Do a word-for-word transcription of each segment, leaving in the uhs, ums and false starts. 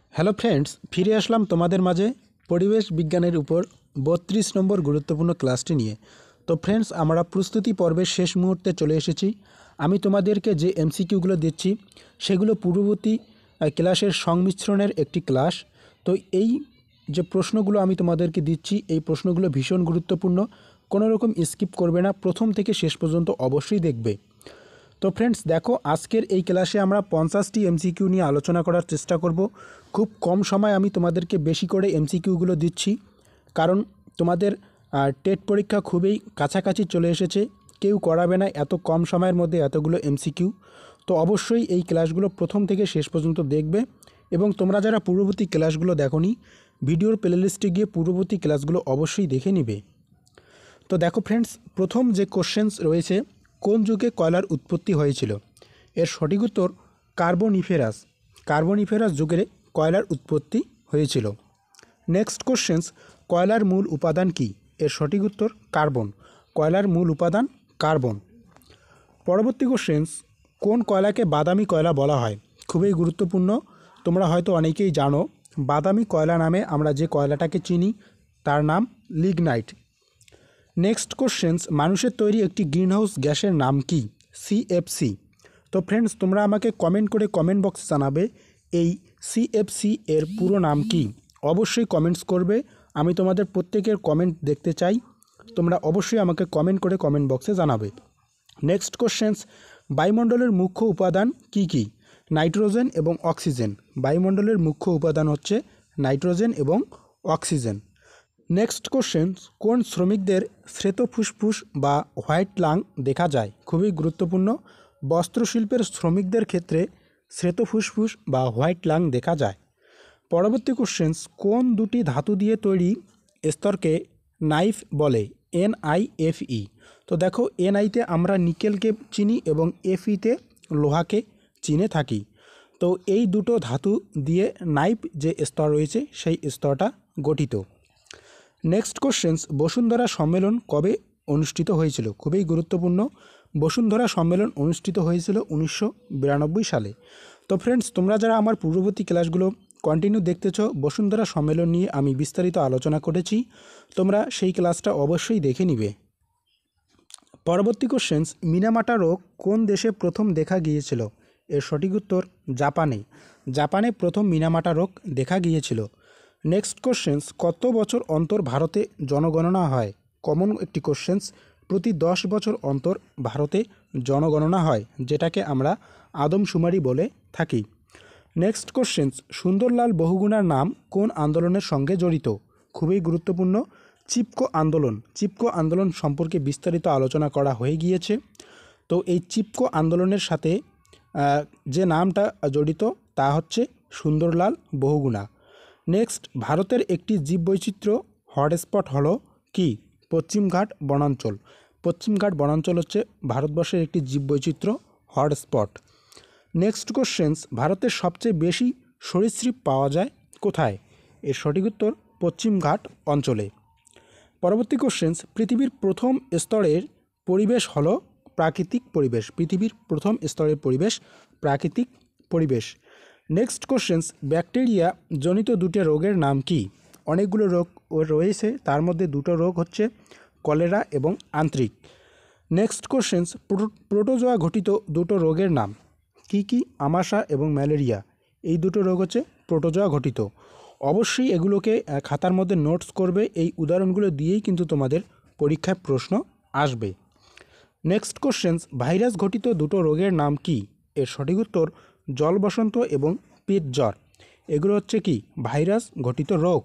Hello friends, ফিরে আসলাম তোমাদের মাঝে পরিবেশ বিজ্ঞানের উপর বত্রিশ নম্বর গুরুত্বপূর্ণ ক্লাসটি নিয়ে। তো ফ্রেন্ডস, আমরা প্রস্তুতি পর্বের শেষ মুহূর্তে চলে এসেছি। আমি তোমাদেরকে যে এমসিকিউগুলো দিচ্ছি সেগুলো পূর্ববর্তী ক্লাসের সংমিশ্রণের একটি ক্লাস। তো এই যে প্রশ্নগুলো আমি তোমাদেরকে দিচ্ছি, এই প্রশ্নগুলো ভীষণ গুরুত্বপূর্ণ। কোনো রকম স্কিপ করবে না, প্রথম থেকে শেষ পর্যন্ত অবশ্যই দেখবে। তো ফ্রেন্ডস দেখো, আজকের এই ক্লাসে আমরা পঞ্চাশটি এমসিকিউ নিয়ে আলোচনা করার চেষ্টা করব। খুব কম সময় আমি তোমাদেরকে বেশি করে এমসিকিউগুলো দিচ্ছি, কারণ তোমাদের টেট পরীক্ষা খুবই কাছাকাছি চলে এসেছে। কেউ করাবে না এত কম সময়ের মধ্যে এতগুলো এমসিকিউ। তো অবশ্যই এই ক্লাসগুলো প্রথম থেকে শেষ পর্যন্ত দেখবে, এবং তোমরা যারা পূর্ববর্তী ক্লাসগুলো দেখোনি, ভিডিওর প্লেলিস্টে গিয়ে পূর্ববর্তী ক্লাসগুলো অবশ্যই দেখে নিবে। তো দেখো ফ্রেন্ডস, প্রথম যে কোশ্চেন্স রয়েছে, কোন যুগে কয়লার উৎপত্তি হয়েছিল? এর সঠিক উত্তর কার্বনিফেরাস। কার্বনিফেরাস যুগে কয়লার উৎপত্তি হয়েছিল। নেক্সট কোশ্চেন্স, কয়লার মূল উপাদান কি? এর সঠিক উত্তর কার্বন। কয়লার মূল উপাদান কার্বন। পরবর্তী কোশ্চেন্স, কোন কয়লাকে বাদামি কয়লা বলা হয়? খুবই গুরুত্বপূর্ণ। তোমরা হয়তো অনেকেই জানো, বাদামি কয়লা নামে আমরা যে কয়লাটাকে চিনি তার নাম লিগনাইট। নেক্সট কোশ্চেন্স, মানুষের তৈরি একটি গ্রিনহাউস গ্যাসের নাম কি? সিএফসি। তো ফ্রেন্ডস, তোমরা আমাকে কমেন্ট করে কমেন্ট বক্সে জানাবে এই সিএফসি এর পুরো নাম কি। অবশ্যই কমেন্টস করবে, আমি তোমাদের প্রত্যেকের কমেন্ট দেখতে চাই। তোমরা অবশ্যই আমাকে কমেন্ট করে কমেন্ট বক্সে জানাবে। নেক্সট কোশ্চেন্স, বায়ুমণ্ডলের মুখ্য উপাদান কি কি? নাইট্রোজেন এবং অক্সিজেন। বায়ুমণ্ডলের মুখ্য উপাদান হচ্ছে নাইট্রোজেন এবং অক্সিজেন। নেক্সট কোশ্চেন, কোন শ্রমিকদের শ্বেত ফুসফুস বা হোয়াইট লাং দেখা যায়? খুবই গুরুত্বপূর্ণ। বস্ত্রশিল্পের শ্রমিকদের ক্ষেত্রে শ্বেত ফুসফুস বা হোয়াইট লাং দেখা যায়। পরবর্তী কোশ্চেন্স, কোন দুটি ধাতু দিয়ে তৈরি স্তরকে নাইফ বলে? N I F E. তো দেখো, এন আইতে আমরা নিকেলকে চিনি এবং এফ ইতে লোহাকে চিনে থাকি। তো এই দুটো ধাতু দিয়ে নাইফ যে স্তর রয়েছে সেই স্তরটা গঠিত। নেক্সট কোশ্চেন্স, বসুন্ধরা সম্মেলন কবে অনুষ্ঠিত হয়েছিল? খুবই গুরুত্বপূর্ণ। বসুন্ধরা সম্মেলন অনুষ্ঠিত হয়েছিল উনিশশো বিরানব্বই সালে। তো ফ্রেন্ডস, তোমরা যারা আমার পূর্ববর্তী ক্লাসগুলো কন্টিনিউ দেখতেছ, বসুন্ধরা সম্মেলন নিয়ে আমি বিস্তারিত আলোচনা করেছি, তোমরা সেই ক্লাসটা অবশ্যই দেখে নিবে। পরবর্তী কোশ্চেন্স, মিনামাটা রোগ কোন দেশে প্রথম দেখা গিয়েছিল? এর সঠিক উত্তর জাপানে। জাপানে প্রথম মিনামাটা রোগ দেখা গিয়েছিল। নেক্সট কোশ্চেন্স, কত বছর অন্তর ভারতে জনগণনা হয়? কমন একটি কোশ্চেন্স। প্রতি দশ বছর অন্তর ভারতে জনগণনা হয়, যেটাকে আমরা আদমশুমারি বলে থাকি। নেক্সট কোশ্চেন্স, সুন্দরলাল বহুগুণার নাম কোন আন্দোলনের সঙ্গে জড়িত? খুবই গুরুত্বপূর্ণ, চিপকো আন্দোলন। চিপকো আন্দোলন সম্পর্কে বিস্তারিত আলোচনা করা হয়ে গিয়েছে। তো এই চিপকো আন্দোলনের সাথে যে নামটা জড়িত তা হচ্ছে সুন্দরলাল বহুগুণা। নেক্সট, ভারতের একটি জীববৈচিত্র্য হটস্পট হলো কি? পশ্চিমঘাট বনাঞ্চল। পশ্চিমঘাট বনাঞ্চল হচ্ছে ভারতবর্ষের একটি জীববৈচিত্র্য হটস্পট। নেক্সট কোশ্চেন্স, ভারতের সবচেয়ে বেশি সরীসৃপ পাওয়া যায় কোথায়? এর সঠিক উত্তর পশ্চিমঘাট অঞ্চলে। পরবর্তী কোশ্চেন্স, পৃথিবীর প্রথম স্তরের পরিবেশ হলো প্রাকৃতিক পরিবেশ। পৃথিবীর প্রথম স্তরের পরিবেশ প্রাকৃতিক পরিবেশ। নেক্সট কোশ্চেন্স, ব্যাকটেরিয়া জনিত দুটো রোগের নাম কি? অনেকগুলো রোগ রয়েছে, তার মধ্যে দুটো রোগ হচ্ছে কলেরা এবং আন্ত্রিক। নেক্সট কোশ্চেন্স, প্রোটোজোয়া ঘটিত দুটো রোগের নাম কি কি? আমাশা এবং ম্যালেরিয়া। এই দুটো রোগ হচ্ছে প্রোটোজোয়া ঘটিত। অবশ্যই এগুলোকে খাতার মধ্যে নোটস করবে, এই উদাহরণগুলো দিয়েই কিন্তু তোমাদের পরীক্ষায় প্রশ্ন আসবে। নেক্সট কোশ্চেন্স, ভাইরাস ঘটিত দুটো রোগের নাম কি? এর সঠিক উত্তর জল বসন্ত এবং পেট জ্বর। এগুলো হচ্ছে কি? ভাইরাস ঘটিত রোগ।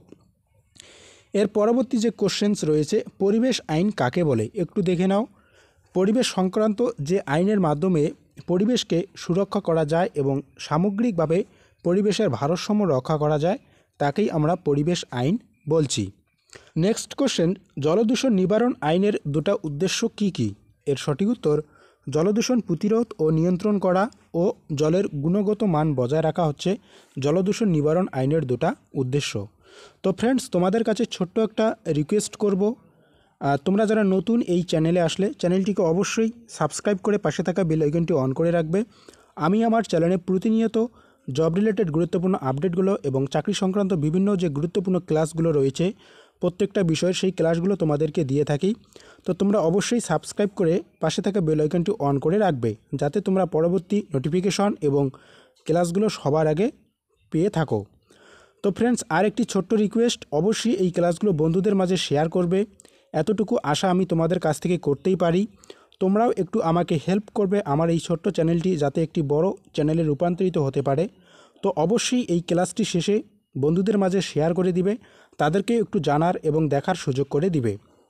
এর পরবর্তী যে কোশ্চেন্স রয়েছে, পরিবেশ আইন কাকে বলে? একটু দেখে নাও। পরিবেশ সংক্রান্ত যে আইনের মাধ্যমে পরিবেশকে সুরক্ষা করা যায় এবং সামগ্রিকভাবে পরিবেশের ভারসাম্য রক্ষা করা যায়, তাকেই আমরা পরিবেশ আইন বলছি। নেক্সট কোশ্চেন, জলদূষণ নিবারণ আইনের দুটো উদ্দেশ্য কি কি? এর সঠিক উত্তর জলদূষণ প্রতিরোধ ও নিয়ন্ত্রণ করা ও জলের গুণগত মান বজায় রাখা হচ্ছে জলদূষণ নিবারণ আইনের দুটো উদ্দেশ্য। তো ফ্রেন্ডস, তোমাদের কাছে ছোট্ট একটা রিকোয়েস্ট করব, তোমরা যারা নতুন এই চ্যানেলে আসলে চ্যানেলটিকে অবশ্যই সাবস্ক্রাইব করে পাশে থাকা বেল আইকনটি অন করে রাখবে। আমি আমার চ্যানেলে প্রতিনিয়ত জব রিলেটেড গুরুত্বপূর্ণ আপডেটগুলো এবং চাকরি সংক্রান্ত বিভিন্ন যে গুরুত্বপূর্ণ ক্লাসগুলো রয়েছে প্রত্যেকটা বিষয়ের সেই ক্লাসগুলো তোমাদেরকে দিয়ে থাকি। তো তোমরা অবশ্যই সাবস্ক্রাইব করে পাশে থাকা বেল আইকনটি অন করে রাখবে, যাতে তোমরা পরবর্তী নোটিফিকেশন এবং ক্লাসগুলো সবার আগে পেয়ে থাকো। তো ফ্রেন্ডস, আর একটি ছোট্ট রিকোয়েস্ট, অবশ্যই এই ক্লাসগুলো বন্ধুদের মাঝে শেয়ার করবে। এতটুকু আশা আমি তোমাদের কাছ থেকে করতেই পারি। তোমরাও একটু আমাকে হেল্প করবে আমার এই ছোট্ট চ্যানেলটি যাতে একটি বড় চ্যানেলে রূপান্তরিত হতে পারে। তো অবশ্যই এই ক্লাসটি শেষে বন্ধুদের মাঝে শেয়ার করে দিবে, তাদেরকে একটু জানার এবং দেখার সুযোগ করে দিবে।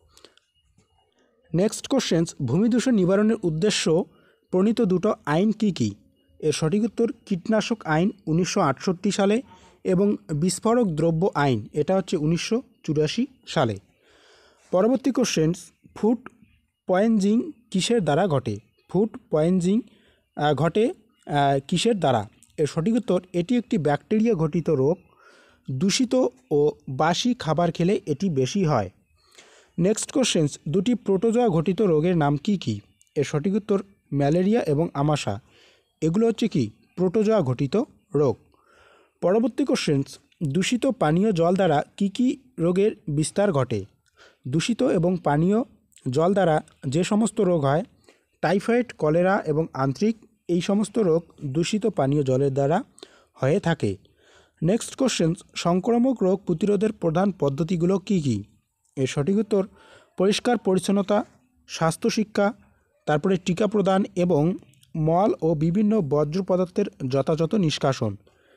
নেক্সট কোশ্চেন্স, ভূমিদূষণ নিবারণের উদ্দেশ্য প্রণীত দুটো আইন কি কি? এর সঠিক উত্তর কীটনাশক আইন উনিশশো আটষট্টি সালে এবং বিস্ফোরক দ্রব্য আইন, এটা হচ্ছে উনিশশো চুরাশি সালে। পরবর্তী কোশ্চেন্স, ফুড পয়জনিং কিসের দ্বারা ঘটে? ফুড পয়জনিং ঘটে কিসের দ্বারা? এর সঠিক উত্তর এটি একটি ব্যাকটেরিয়া ঘটিত রোগ। দূষিত ও বাসি খাবার খেলে এটি বেশি হয়। নেক্সট কোশ্চেন্স, দুটি প্রোটোজোয়া ঘটিত রোগের নাম কি কি? এর সঠিক উত্তর ম্যালেরিয়া এবং আমাশা, এগুলো হচ্ছে কি প্রোটোজোয়া ঘটিত রোগ। পরবর্তী কোশ্চেন্স, দূষিত পানীয় জল দ্বারা কি কি রোগের বিস্তার ঘটে? দূষিত এবং পানীয় জল দ্বারা যে সমস্ত রোগ হয়, টাইফয়েড, কলেরা এবং আন্ত্রিক, এই সমস্ত রোগ দূষিত পানীয় জলের দ্বারা হয়ে থাকে। নেক্সট কোশ্চেন্স, সংক্রামক রোগ প্রতিরোধের প্রধান পদ্ধতিগুলো কি কি? এর সঠিক উত্তর পরিষ্কার পরিচ্ছন্নতা, স্বাস্থ্য শিক্ষা, তারপরে টিকা প্রদান এবং মল ও বিভিন্ন বর্জ্য পদার্থের যথাযথ নিষ্কাশন।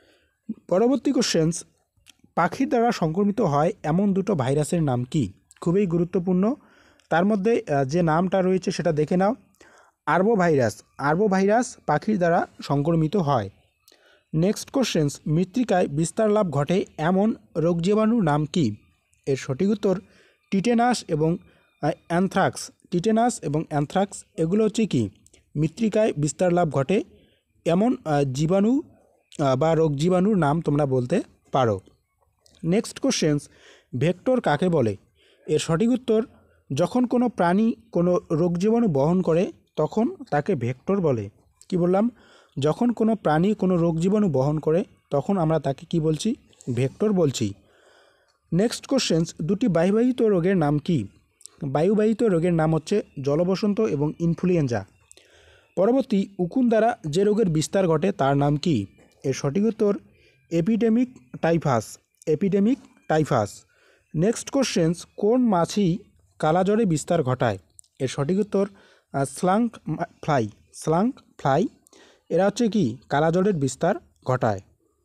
পরবর্তী কোশ্চেন্স, পাখির দ্বারা সংক্রমিত হয় এমন দুটো ভাইরাসের নাম কি? খুবই গুরুত্বপূর্ণ, তার মধ্যে যে নামটা রয়েছে সেটা দেখে নাও। আরবো ভাইরাস, আরবো ভাইরাস পাখির দ্বারা সংক্রমিত হয়। নেক্সট কোশ্চেন্স, মৃত্তিকায় বিস্তার লাভ ঘটে এমন রোগ জীবাণুর নাম কি? এর সঠিক উত্তর টিটেনাস এবং অ্যানথ্রাক্স। টিটেনাস এবং অ্যানথ্রাক্স এগুলো হচ্ছে কি মৃত্তিকায় বিস্তার লাভ ঘটে এমন জীবাণু বা রোগ জীবাণুর নাম তোমরা বলতে পারো। নেক্সট কোশ্চেন্স, ভেক্টর কাকে বলে? এর সঠিক উত্তর যখন কোনো প্রাণী কোনো রোগ জীবাণু বহন করে তখন তাকে ভেক্টর বলে। কি বললাম? যখন কোনো প্রাণী কোনো রোগ জীবাণু বহন করে তখন আমরা তাকে কি বলছি? ভেক্টর বলছি। নেক্সট কোশ্চেন্স, দুটি বায়ুবাহিত রোগের নাম কি? বায়ুবাহিত রোগের নাম হচ্ছে জলবসন্ত এবং ইনফ্লুয়েঞ্জা। পরবর্তী, উকুন দ্বারা যে রোগের বিস্তার ঘটে তার নাম কি? এর সঠিক উত্তর epidemic typhus. Epidemic typhus. Next questions, কোন মাছি কালাজ্বরে বিস্তার ঘটায়? এর সঠিক উত্তর স্লাঙ্ক ফ্লাই। স্লাঙ্ক ফ্লাই এরা হচ্ছে কি কালাজ্বরের বিস্তার ঘটায়।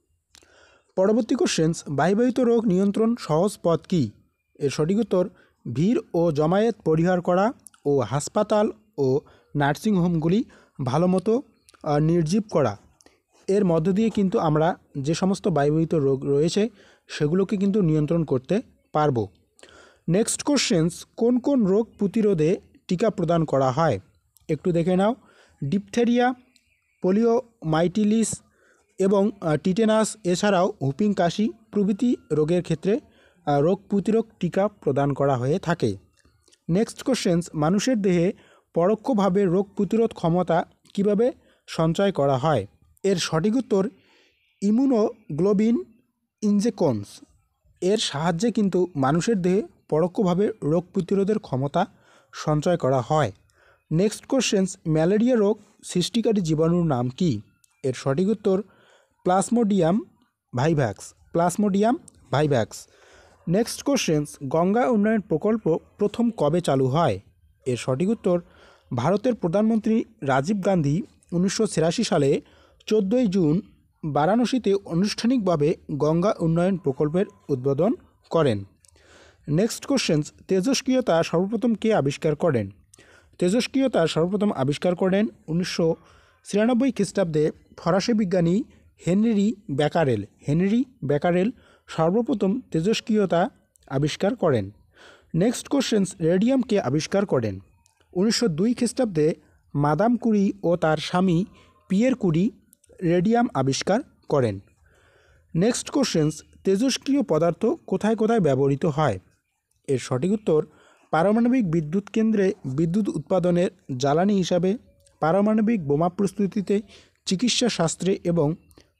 পরবর্তী কোশ্চেন্স, বায়ুবাহিত রোগ নিয়ন্ত্রণ সহজ পথ কি? এর সঠিক উত্তর ভিড় ও জমায়েত পরিহার করা ও হাসপাতাল ও নার্সিংহোমগুলি ভালো মতো নির্জীব করা। এর মধ্য দিয়ে কিন্তু আমরা যে সমস্ত বায়ুবাহিত রোগ রয়েছে সেগুলোকে কিন্তু নিয়ন্ত্রণ করতে পারবো। নেক্সট কোশ্চেন্স, কোন কোন রোগ প্রতিরোধে টিকা প্রদান করা হয়? একটু দেখে নাও। ডিপথেরিয়া, পোলিওমাইলিটিস এবং টিটেনাস, এছাড়াও হুপিং কাশি প্রভৃতি রোগের ক্ষেত্রে রোগ প্রতিরোধ টিকা প্রদান করা হয়ে থাকে। নেক্সট কোশ্চেন্স, মানুষের দেহে পরোক্ষভাবে রোগ প্রতিরোধ ক্ষমতা কিভাবে সঞ্চয় করা হয়? এর সঠিক উত্তর ইমিউনোগ্লোবিন ইনজেকশনস এর সাহায্যে কিন্তু মানুষের দেহে পরোক্ষভাবে রোগ প্রতিরোধের ক্ষমতা সঞ্চয় করা হয়। নেক্সট কোশ্চেন্স, ম্যালেরিয়া রোগ সৃষ্টিকারী জীবাণুর নাম কি? এর সঠিক উত্তর plasmodium vivax. Plasmodium vivax. Next questions, Ganga উন্নয়ন প্রকল্প প্রথম কবে চালু হয়? এর সঠিক উত্তর ভারতের প্রধানমন্ত্রী রাজীব গান্ধী উনিশশো ছিয়াশি সালে চোদ্দোই জুন বারাণসীতে আনুষ্ঠানিকভাবে গঙ্গা উন্নয়ন প্রকল্পের উদ্বোধন করেন। নেক্সট কোশ্চেন্স, তেজস্ক্রিয়তা সর্বপ্রথম কে আবিষ্কার করেন? তেজস্ক্রিয়তা সর্বপ্রথম আবিষ্কার করেন উনিশশো ছিয়ানব্বই খ্রিস্টাব্দে ফরাসি বিজ্ঞানী হেনরি ব্যাকারেল। হেনরি ব্যাকারেল সর্বপ্রথম তেজস্ক্রিয়তা আবিষ্কার করেন। নেক্সট কোশ্চেন্স, রেডিয়াম কে আবিষ্কার করেন? উনিশশো দুই খ্রিস্টাব্দে মাদাম কুরি ও তার স্বামী পিয়ের কুরি রেডিয়াম আবিষ্কার করেন। নেক্সট কোশ্চেন্স, তেজস্ক্রিয় পদার্থ কোথায় কোথায় ব্যবহৃত হয়? এর সঠিক উত্তর পারমাণবিক বিদ্যুৎ কেন্দ্রে বিদ্যুৎ উৎপাদনের জ্বালানি হিসাবে, পারমাণবিক বোমা প্রস্তুতিতে, চিকিৎসা শাস্ত্রে এবং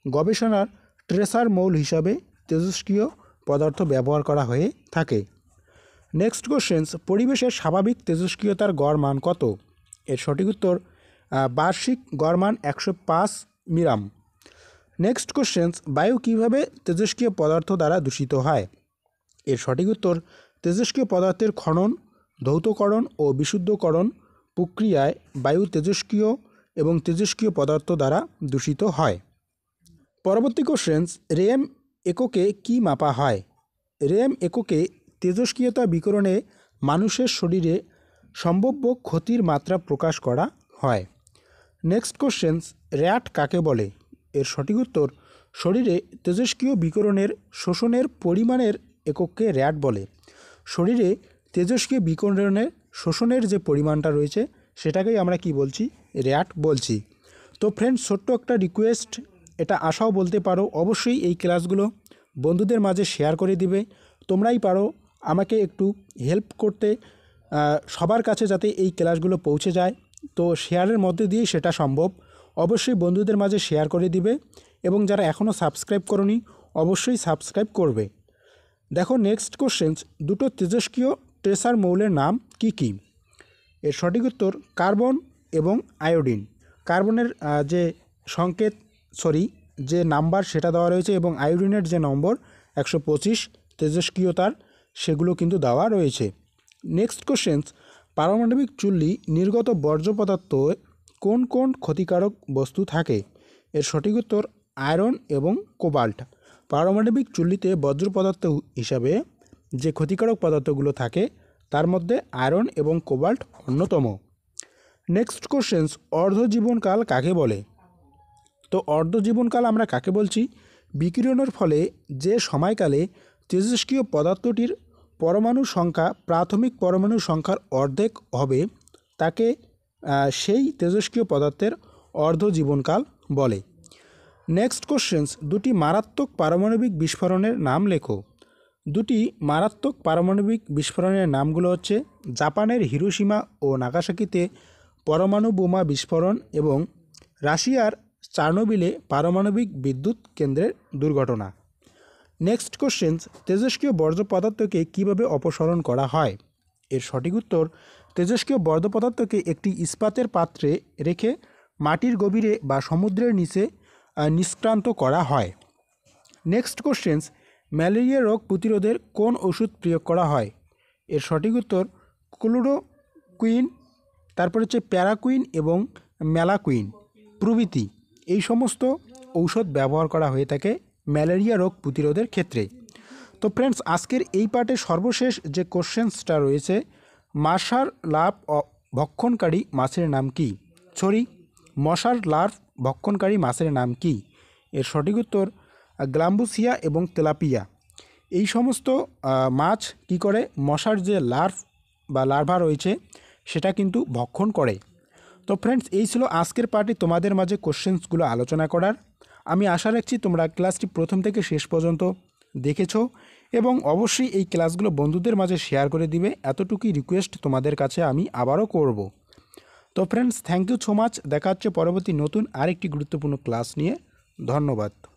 গবেষণার ট্রেসার মৌল হিসাবে তেজস্ক্রিয় পদার্থ ব্যবহার করা হয়ে থাকে। নেক্সট কোশ্চেন্স, পরিবেশের স্বাভাবিক তেজস্ক্রিয়তার গড় মান কত? এর সঠিক উত্তর বার্ষিক গড় মান একশো পাঁচ মিরাম। নেক্সট কোশ্চেন্স, বায়ু কীভাবে তেজস্ক্রিয় পদার্থ দ্বারা দূষিত হয়? এর সঠিক উত্তর তেজস্ক্রিয় পদার্থের খনন, ধৌতকরণ ও বিশুদ্ধকরণ প্রক্রিয়ায় বায়ু তেজস্ক্রিয় এবং তেজস্ক্রিয় পদার্থ দ্বারা দূষিত হয়। পরবর্তী কোশ্চেন্স, রেম এককে কি মাপা হয়? রেম এককে তেজস্ক্রিয়তা বিকিরণে মানুষের শরীরে সম্ভাব্য ক্ষতির মাত্রা প্রকাশ করা হয়। নেক্সট কোশ্চেন্স, র্যাট কাকে বলে? এর সঠিক উত্তর শরীরে তেজস্ক্রিয় বিকিরণের শোষণের পরিমাণের এককে র্যাট বলে। শরীরে তেজস্ক্রিয় বিকিরণের শোষণের যে পরিমাণটা রয়েছে সেটাকেই আমরা কি বলছি? র্যাট বলছি। তো ফ্রেন্ডস, ছোট্ট একটা রিকোয়েস্ট, এটা আশাও বলতে পারো, অবশ্যই এই ক্লাসগুলো বন্ধুদের মাঝে শেয়ার করে দিবে। তোমরাই পারো আমাকে একটু হেল্প করতে, সবার কাছে যাতে এই ক্লাসগুলো পৌঁছে যায়। তো শেয়ারের মধ্যে দিয়েই সেটা সম্ভব। অবশ্যই বন্ধুদের মাঝে শেয়ার করে দিবে এবং যারা এখনও সাবস্ক্রাইব করনি অবশ্যই সাবস্ক্রাইব করবে। দেখো নেক্সট কোশ্চেন্স, দুটো তেজস্ক্রিয় ট্রেসার মৌলের নাম কি কি? এর সঠিক উত্তর কার্বন এবং আয়োডিন। কার্বনের যে সংকেত সরি যে নাম্বার সেটা দেওয়া রয়েছে এবং আয়োডিনের যে নম্বর একশো পঁচিশ তেজস্ক্রিয়তার সেগুলো কিন্তু দেওয়া রয়েছে। নেক্সট কোশ্চেন্স, পারমাণবিক চুল্লি নির্গত বর্জ্য পদার্থ কোন কোন ক্ষতিকারক বস্তু থাকে? এর সঠিক উত্তর আয়রন এবং কোবাল্ট। পারমাণবিক চুল্লিতে বর্জ্য পদার্থ হিসাবে যে ক্ষতিকারক পদার্থগুলো থাকে তার মধ্যে আয়রন এবং কোবাল্ট অন্যতম। নেক্সট কোশ্চেন্স, অর্ধজীবনকাল কাকে বলে? তো অর্ধজীবনকাল আমরা কাকে বলছি? বিকিরণের ফলে যে সময়কালে তেজস্ক্রিয় পদার্থটির পরমাণু সংখ্যা প্রাথমিক পরমাণু সংখ্যার অর্ধেক হবে তাকে সেই তেজস্ক্রিয় পদার্থের অর্ধজীবনকাল বলে। নেক্সট কোশ্চেন্স, দুটি মারাত্মক পারমাণবিক বিস্ফোরণের নাম লেখো। দুটি মারাত্মক পারমাণবিক বিস্ফোরণের নামগুলো হচ্ছে জাপানের হিরোশিমা ও নাগাসাকিতে পরমাণু বোমা বিস্ফোরণ এবং রাশিয়ার চার্নোবিলে পারমাণবিক বিদ্যুৎ কেন্দ্রের দুর্ঘটনা। নেক্সট কোশ্চেন্স, তেজস্ক্রিয় বর্জ্য পদার্থকে কীভাবে অপসারণ করা হয়? এর সঠিক উত্তর তেজস্ক্রিয় বর্জ্য পদার্থকে একটি ইস্পাতের পাত্রে রেখে মাটির গভীরে বা সমুদ্রের নিচে নিষ্ক্রান্ত করা হয়। নেক্সট কোশ্চেন্স, ম্যালেরিয়া রোগ প্রতিরোধের কোন ওষুধ প্রয়োগ করা হয়? এর সঠিক উত্তর ক্লোরোকুইন, তারপর হচ্ছে প্যারাকুইন এবং ম্যালাকুইন প্রভৃতি এই সমস্ত ঔষধ ব্যবহার করা হয়ে থাকে ম্যালেরিয়া রোগ প্রতিরোধের ক্ষেত্রে। তো ফ্রেন্ডস, আজকের এই পার্টে সর্বশেষ যে কোশ্চেন্সটা রয়েছে, মশার লার্ভ ভক্ষণকারী মাছের নাম কি? সরি মশার লার্ভ ভক্ষণকারী মাছের নাম কি? এর সঠিক উত্তর গ্লাম্বুসিয়া এবং তেলাপিয়া। এই সমস্ত মাছ কি করে? মশার যে লার্ভ বা লার্ভা রয়েছে সেটা কিন্তু ভক্ষণ করে। তো ফ্রেন্ডস, এই ছিল আজকের পার্টে তোমাদের মাঝে কোশ্চেন্সগুলো আলোচনা করার। আমি আশা রাখছি তোমরা ক্লাসটি প্রথম থেকে শেষ পর্যন্ত দেখেছো এবং অবশ্যই এই ক্লাসগুলো বন্ধুদের মাঝে শেয়ার করে দিবে, এতটুকুই রিকোয়েস্ট তোমাদের কাছে আমি আবারও করব। তো friends, thank you so much. দেখা হচ্ছে পরবর্তী নতুন আরেকটি গুরুত্বপূর্ণ ক্লাস নিয়ে। ধন্যবাদ।